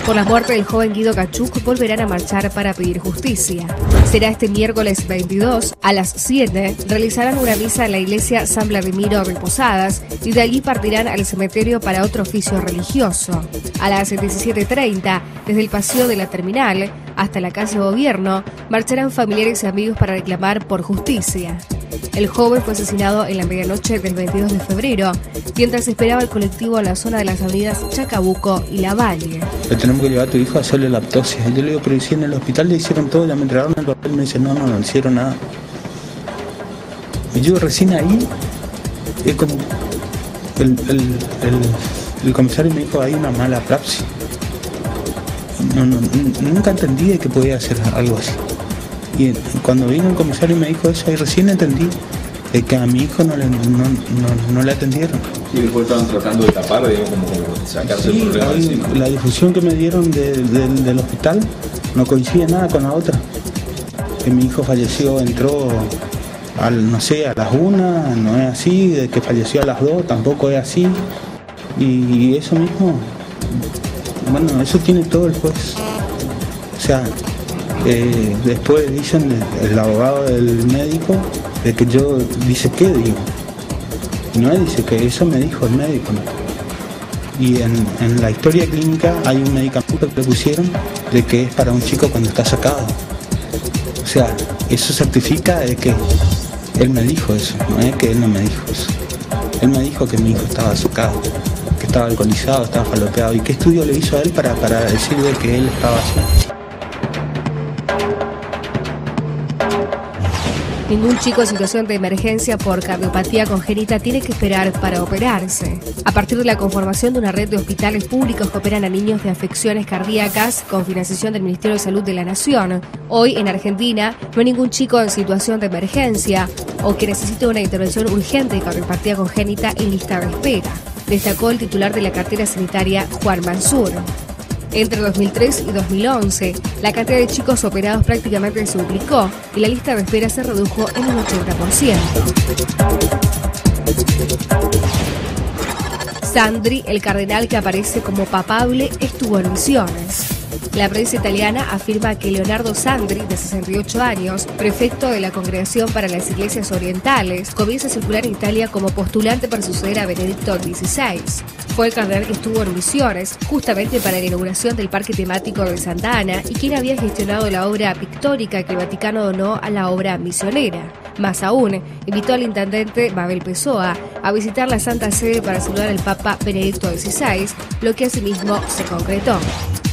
por la muerte del joven Guido Cachuk volverán a marchar para pedir justicia. Será este miércoles 22 a las 7. Realizarán una misa en la iglesia San Vladimiro de Posadas y de allí partirán al cementerio para otro oficio religioso. A las 17:30, desde el paseo de la terminal hasta la calle Gobierno, marcharán familiares y amigos para reclamar por justicia. El joven fue asesinado en la medianoche del 22 de febrero, mientras esperaba el colectivo en la zona de las avenidas Chacabuco y Lavalle. Le tenemos que llevar a tu hijo a hacerle la autopsia. Yo le digo, pero si en el hospital le hicieron todo, ya me entregaron el papel, me dice, no hicieron nada. Y yo recién ahí, es como el comisario me dijo, hay una mala praxis. Nunca entendí de que podía hacer algo así. Y cuando vino el comisario y me dijo eso, ahí recién entendí de que a mi hijo no le atendieron. Y después estaban tratando de tapar, digamos, como sacarse el problema encima. La difusión que me dieron del hospital no coincide nada con la otra. Que mi hijo falleció, entró a las 1, no es así, de que falleció a las 2, tampoco es así. Y eso mismo, bueno, eso tiene todo el juez. O sea, después dicen el abogado del médico de que yo dice qué digo. No dice que eso me dijo el médico, ¿no? Y en la historia clínica hay un medicamento que le pusieron de que es para un chico cuando está sacado. O sea, eso certifica de que él me dijo eso, no es que él no me dijo eso. Él me dijo que mi hijo estaba sacado, que estaba alcoholizado, estaba falopeado. ¿Y qué estudio le hizo a él para decirle que él estaba así? Ningún chico en situación de emergencia por cardiopatía congénita tiene que esperar para operarse. A partir de la conformación de una red de hospitales públicos que operan a niños de afecciones cardíacas con financiación del Ministerio de Salud de la Nación, hoy en Argentina no hay ningún chico en situación de emergencia o que necesite una intervención urgente de cardiopatía congénita en lista de espera, destacó el titular de la cartera sanitaria, Juan Mansur. Entre 2003 y 2011, la cantidad de chicos operados prácticamente se duplicó y la lista de espera se redujo en un 80%. Sandri, el cardenal que aparece como papable, estuvo en Misiones. La prensa italiana afirma que Leonardo Sandri, de 68 años, prefecto de la Congregación para las Iglesias Orientales, comienza a circular en Italia como postulante para suceder a Benedicto XVI. Fue el cardenal que estuvo en Misiones, justamente para la inauguración del parque temático de Santa Ana y quien había gestionado la obra pictórica que el Vaticano donó a la obra misionera. Más aún, invitó al intendente Mabel Pessoa a visitar la Santa Sede para saludar al Papa Benedicto XVI, lo que asimismo se concretó.